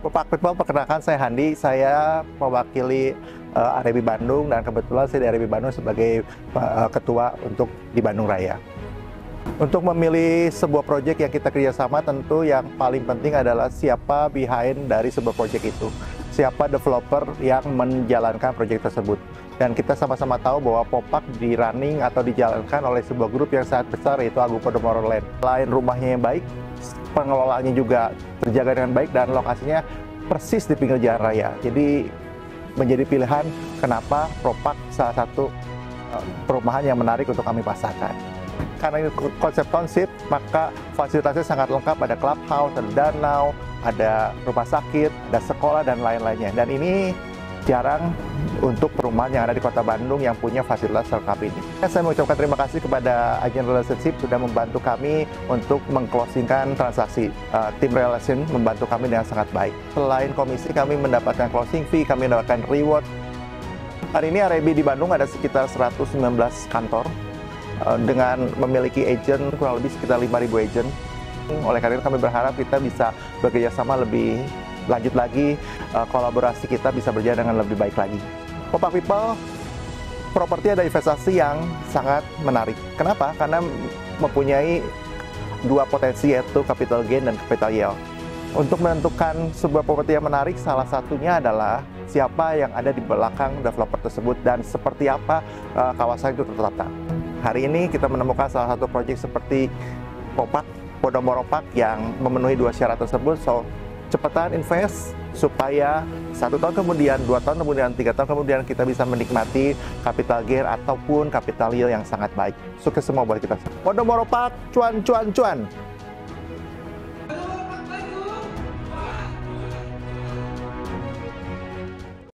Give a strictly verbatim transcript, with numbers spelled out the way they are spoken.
Pak People, perkenalkan saya Handi, saya mewakili uh, R B Bandung dan kebetulan saya di R B Bandung sebagai uh, ketua untuk di Bandung Raya. Untuk memilih sebuah proyek yang kita kerjasama, tentu yang paling penting adalah siapa behind dari sebuah proyek itu. Siapa developer yang menjalankan proyek tersebut. Dan kita sama-sama tahu bahwa Popak di running atau dijalankan oleh sebuah grup yang sangat besar, yaitu Agung Podomoro Land. Selain rumahnya yang baik, pengelolaannya juga terjaga dengan baik dan lokasinya persis di pinggir jalan raya. Jadi menjadi pilihan kenapa Popak salah satu perumahan yang menarik untuk kami pasarkan. Karena ini konsep township, maka fasilitasnya sangat lengkap, ada clubhouse, ada danau, ada rumah sakit, ada sekolah, dan lain-lainnya. Dan ini jarang untuk perumahan yang ada di Kota Bandung yang punya fasilitas lengkap ini. Saya mengucapkan terima kasih kepada agen relationship sudah membantu kami untuk mengclosingkan transaksi. Uh, tim relation membantu kami dengan sangat baik. Selain komisi, kami mendapatkan closing fee, kami mendapatkan reward. Hari ini R B di Bandung ada sekitar seratus sembilan belas kantor uh, dengan memiliki agent kurang lebih sekitar lima ribu agent. Oleh karena itu kami berharap kita bisa bekerja sama lebih lanjut lagi, uh, kolaborasi kita bisa berjalan dengan lebih baik lagi. Popak People, properti ada investasi yang sangat menarik. Kenapa? Karena mempunyai dua potensi, yaitu capital gain dan capital yield. Untuk menentukan sebuah properti yang menarik, salah satunya adalah siapa yang ada di belakang developer tersebut dan seperti apa uh, kawasan itu tertata. Hari ini kita menemukan salah satu proyek seperti Popak, Podomoro Park yang memenuhi dua syarat tersebut. So, cepetan invest supaya satu tahun kemudian, dua tahun kemudian, tiga tahun kemudian kita bisa menikmati capital gain ataupun capital yield yang sangat baik. Sukses semua buat kita. Podomoro Park, cuan, cuan, cuan.